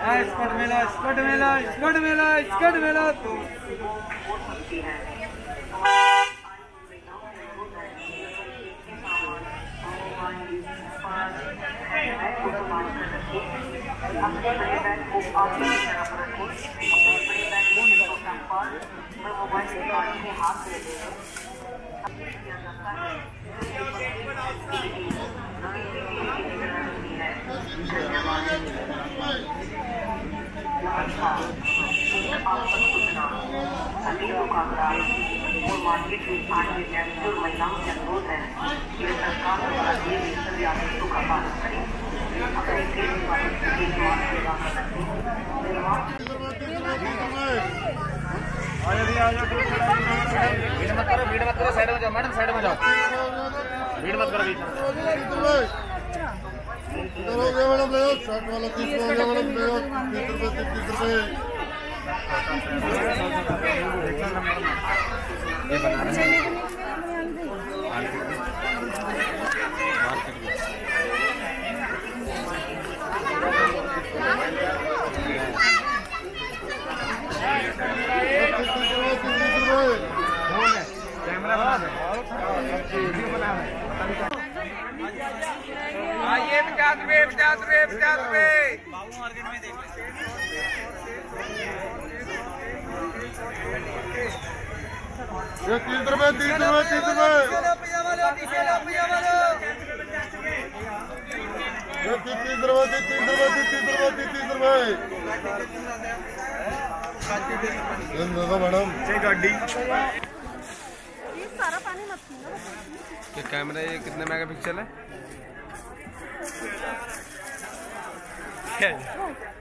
और मार्केट में आने नेचुरल महिलाओं के अनुरोध है कि वे सरकार द्वारा दिए गए सभी आदेशों का पालन करें। अपने खेल भीड़ मत करो, साइड में जाओ मैडम, साइड में जाओ, भीड़ मत करो, बीच में मैडम, ले शर्ट वाला 30 रुपये मैडम, ले 30 रुपये ये बना रहे हैं। आइए 50 रुपये 50 रुपये 50 रुपये बाबू मार्केट में देख ये 30 रुपये 30 रुपये 30 रुपये ये 30 रुपये 30 रुपये 30 रुपये मैडम ये गाड़ी ये सारा पानी मत पीना। ये कैमरा ये कितने मेगापिक्सल है?